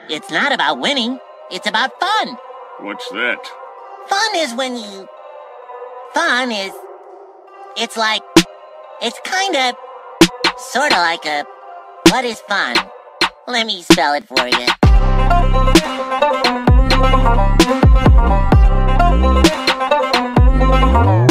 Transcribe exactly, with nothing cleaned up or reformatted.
It's not about winning. It's about fun. What's that? Fun is when you... Fun is... It's like... It's kind of... Sort of like a... What is fun? Let me spell it for you.